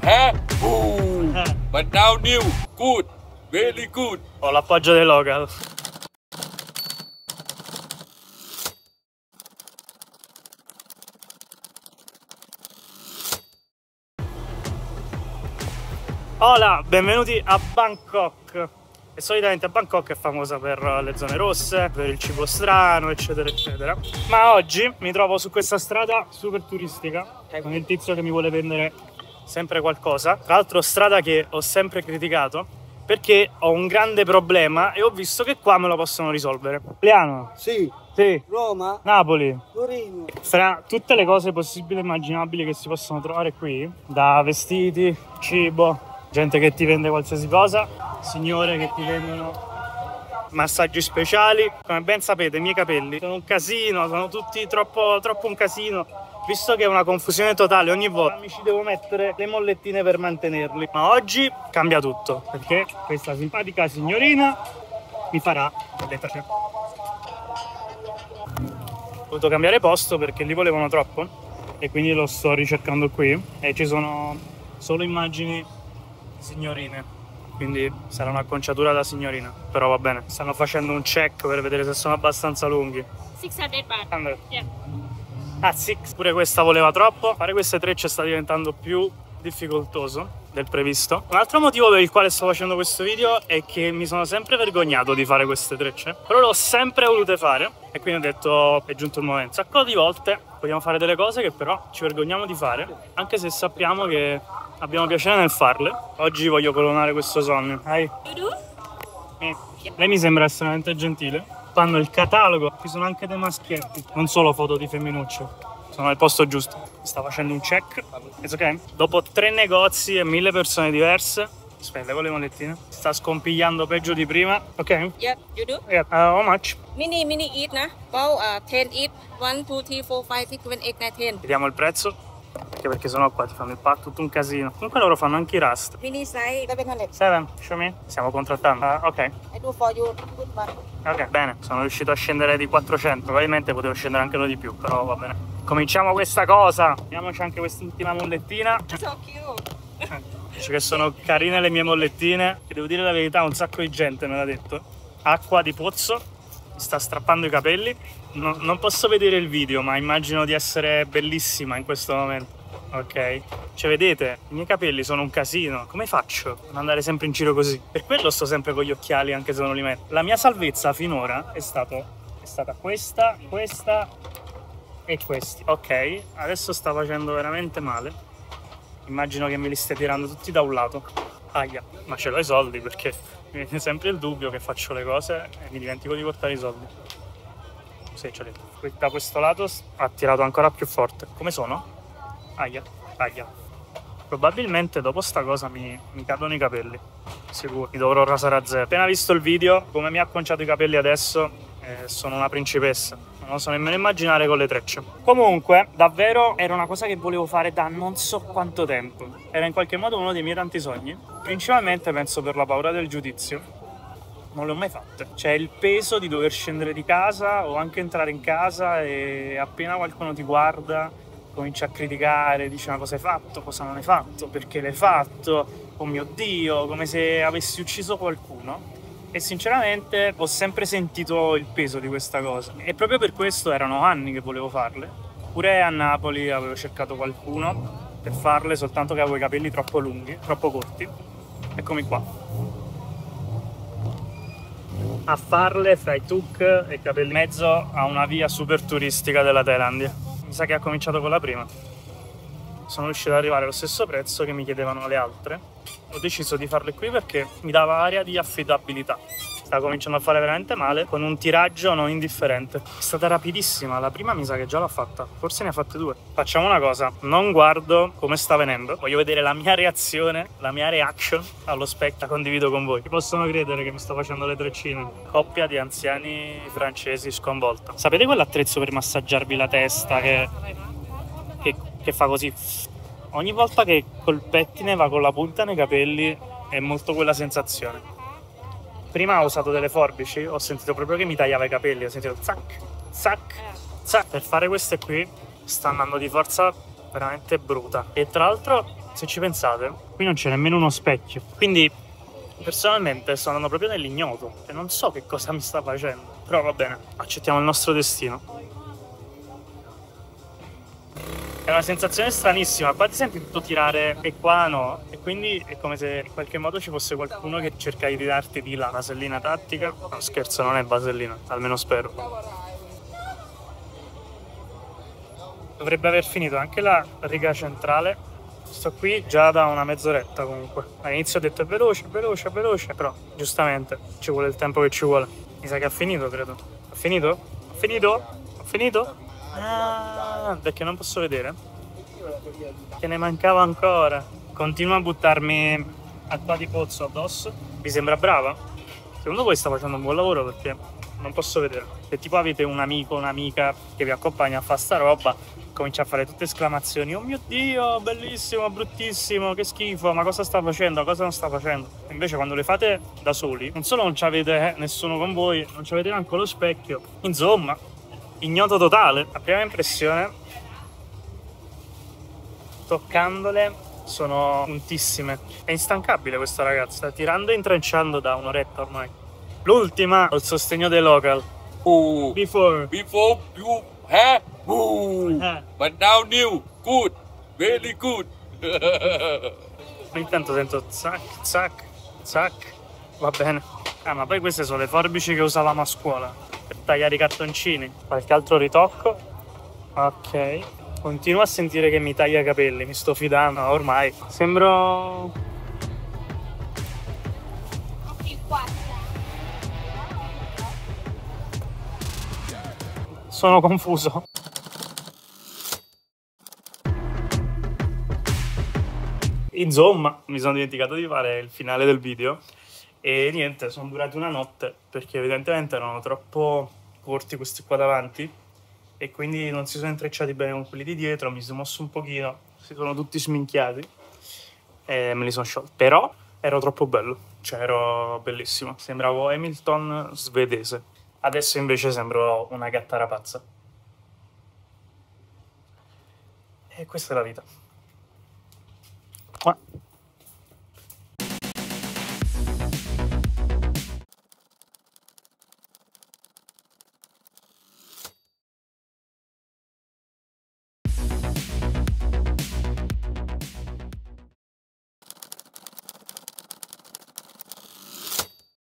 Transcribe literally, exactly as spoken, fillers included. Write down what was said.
Eh? Uh, but now new. Good. Very good. Ho l'appoggio dei local. Hola, benvenuti a Bangkok. E solitamente Bangkok è famosa per le zone rosse, per il cibo strano, eccetera eccetera. Ma oggi mi trovo su questa strada super turistica con il tizio che mi vuole vendere sempre qualcosa. Tra l'altro strada che ho sempre criticato perché ho un grande problema e ho visto che qua me lo possono risolvere. Italiano? Sì. Sì. Roma. Napoli. Torino. Fra tutte le cose possibili e immaginabili che si possono trovare qui, da vestiti, cibo, gente che ti vende qualsiasi cosa, signore che ti vendono massaggi speciali. Come ben sapete i miei capelli sono un casino, sono tutti troppo, troppo un casino, visto che è una confusione totale ogni volta. Mi ci devo mettere le mollettine per mantenerli. Ma oggi cambia tutto, perché questa simpatica signorina mi farà le trecce. Ho dovuto cambiare posto perché li volevano troppo e quindi lo sto ricercando qui e ci sono solo immagini signorine, quindi sarà un'acconciatura da signorina, però va bene. Stanno facendo un check per vedere se sono abbastanza lunghi. sessanta baht. Andrea. Yeah. Ah, sì, pure questa voleva troppo. Fare queste trecce sta diventando più difficoltoso del previsto. Un altro motivo per il quale sto facendo questo video è che mi sono sempre vergognato di fare queste trecce, però l'ho sempre volute fare e quindi ho detto è giunto il momento. Un sacco di volte vogliamo fare delle cose che però ci vergogniamo di fare, anche se sappiamo che abbiamo piacere nel farle. Oggi voglio coronare questo sogno. Dai. Eh. Lei mi sembra estremamente gentile. Fanno il catalogo, ci sono anche dei maschietti, non solo foto di femminucce. Sono al posto giusto. Sta facendo un check. It's ok? Dopo tre negozi e mille persone diverse. Aspetta, levo le mollettine. Sta scompigliando peggio di prima. Ok? Yep, you do? Yeah. Uh, how much? Mini, mini eat, na? Bow, uh, ten eat. one, two, three, four, five, six, seven, eight, nine, ten. Vediamo il prezzo. Anche perché sennò qua ti fanno il pack, tutto un casino. Comunque loro fanno anche i rust. Mini size, seven hundred. seven, show me. Stiamo contrattando. Uh, ok. I do for you. Good one. Ok, bene. Sono riuscito a scendere di quattrocento. Probabilmente potevo scendere anche uno di più, però va bene. Cominciamo questa cosa. Vediamoci anche quest'ultima mollettina. So cute. Dice che sono carine le mie mollettine. E devo dire la verità, un sacco di gente me l'ha detto. Acqua di pozzo. Mi sta strappando i capelli. No, non posso vedere il video, ma immagino di essere bellissima in questo momento. Ok, cioè vedete, i miei capelli sono un casino. Come faccio ad andare sempre in giro così? Per quello sto sempre con gli occhiali anche se non li metto. La mia salvezza finora è, stato, è stata questa, questa e questi. Ok, adesso sta facendo veramente male. Immagino che me li stia tirando tutti da un lato. Aia, ma ce l'ho i soldi perché mi viene sempre il dubbio che faccio le cose e mi dimentico di portare i soldi. Sì, ce l'ho detto. Da questo lato ha tirato ancora più forte. Come sono? Aia, aia. Probabilmente dopo sta cosa mi, mi cadono i capelli. Sicuro, mi dovrò rasare a zero. Appena visto il video, come mi ha acconciato i capelli adesso, eh, sono una principessa. Non lo so nemmeno immaginare con le trecce. Comunque, davvero era una cosa che volevo fare da non so quanto tempo. Era in qualche modo uno dei miei tanti sogni. Principalmente penso per la paura del giudizio. Non le ho mai fatte. C'è il peso di dover scendere di casa o anche entrare in casa e appena qualcuno ti guarda comincia a criticare, dice ma cosa hai fatto, cosa non hai fatto, perché l'hai fatto, oh mio Dio, come se avessi ucciso qualcuno. E sinceramente ho sempre sentito il peso di questa cosa e proprio per questo erano anni che volevo farle. Pure a Napoli avevo cercato qualcuno per farle, soltanto che avevo i capelli troppo lunghi, troppo corti. Eccomi qua a farle fra i tuk e i capelli in mezzo a una via super turistica della Thailandia. Mi sa che ha cominciato con la prima. Sono riuscito ad arrivare allo stesso prezzo che mi chiedevano le altre. Ho deciso di farle qui perché mi dava aria di affidabilità. Stava cominciando a fare veramente male con un tiraggio non indifferente. È stata rapidissima, la prima mi sa che già l'ha fatta, forse ne ha fatte due. Facciamo una cosa, non guardo come sta venendo, voglio vedere la mia reazione, la mia reaction allo specchio, la condivido con voi. Chi possono credere che mi sto facendo le treccine? Coppia di anziani francesi sconvolta. Sapete quell'attrezzo per massaggiarvi la testa che, che, che fa così? Ogni volta che col pettine va con la punta nei capelli è molto quella sensazione. Prima ho usato delle forbici, ho sentito proprio che mi tagliava i capelli, ho sentito zac, zac, zac. Per fare queste qui sta andando di forza veramente bruta. E tra l'altro se ci pensate, qui non c'è nemmeno uno specchio. Quindi, personalmente, sto andando proprio nell'ignoto e non so che cosa mi sta facendo. Però va bene, accettiamo il nostro destino. È una sensazione stranissima, qua ti senti tutto tirare e qua no, e quindi è come se in qualche modo ci fosse qualcuno che cerca di darti di la vasellina tattica. No, scherzo, non è vasellina, almeno spero. Dovrebbe aver finito anche la riga centrale. Sto qui già da una mezz'oretta comunque. All'inizio ho detto è veloce, veloce, veloce, però giustamente ci vuole il tempo che ci vuole. Mi sa che ha finito, credo. Ha finito? Ha finito? Ha finito? Ah, perché non posso vedere? Che ne mancava ancora. Continua a buttarmi acqua di pozzo addosso. Vi sembra brava? Secondo voi sta facendo un buon lavoro? Perché non posso vedere. Se tipo avete un amico, un'amica che vi accompagna a fare sta roba, comincia a fare tutte esclamazioni: oh mio Dio, bellissimo, bruttissimo, che schifo, ma cosa sta facendo, cosa non sta facendo? Invece quando le fate da soli, non solo non c'avete nessuno con voi, non c'avete neanche lo specchio. Insomma, ignoto totale. La prima impressione, toccandole, sono puntissime. È instancabile questa ragazza, tirando e intrecciando da un'oretta ormai. L'ultima, ho il sostegno dei local. Oh, Before. before you have oh, Eh. but now new, good, very good. Ogni tanto sento zac, zac, zac. Va bene. Ah, ma poi queste sono le forbici che usavamo a scuola per tagliare i cartoncini. Qualche altro ritocco. Ok. Continuo a sentire che mi taglia i capelli, mi sto fidando ormai. Sembro... Sono confuso. Insomma, mi sono dimenticato di fare il finale del video e niente, sono durati una notte perché evidentemente erano troppo corti questi qua davanti e quindi non si sono intrecciati bene con quelli di dietro. Mi sono mosso un pochino, si sono tutti sminchiati e me li sono sciolti. Però ero troppo bello, cioè ero bellissimo, sembravo Hamilton svedese. Adesso invece sembro una gatta rapazza. E questa è la vita.